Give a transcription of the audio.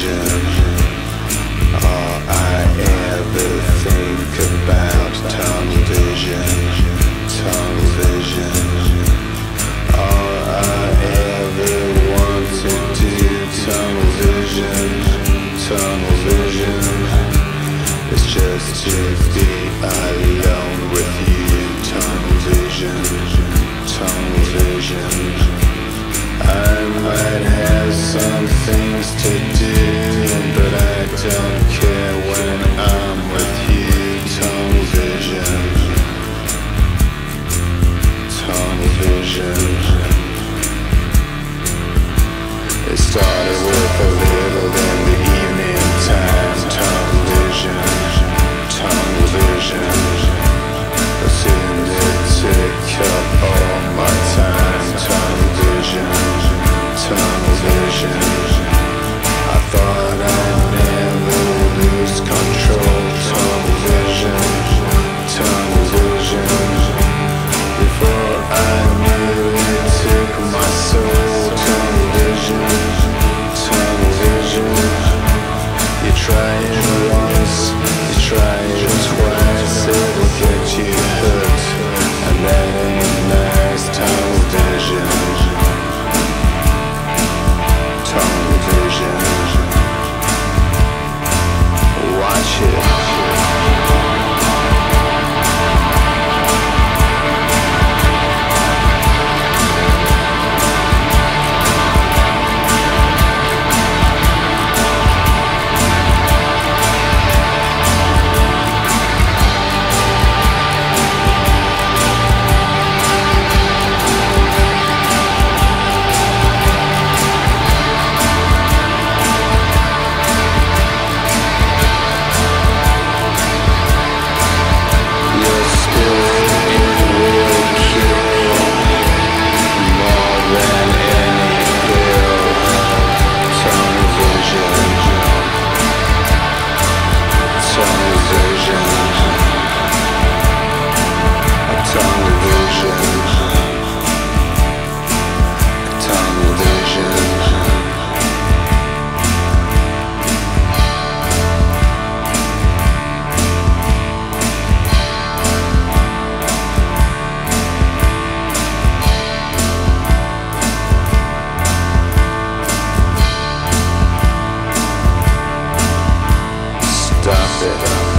vision. All I ever think about, tunnel vision, tunnel vision. All I ever want to do, tunnel vision, tunnel vision. It's just to be alone with you, tunnel vision, tunnel vision. I might have some things to do, but I don't care when I'm with you, tunnel vision, tunnel vision. It started with a little in the evening time, tunnel vision, tunnel vision. But soon it took up all my time, tunnel vision, tunnel vision. I thought I'd never lose control, tunnel vision, tunnel vision. Before I knew it took my soul, tunnel vision, tunnel vision. You try it once, you try it twice, it'll get you hooked, and that ain't nice, tunnel vision, tunnel vision. Watch it. Stop it.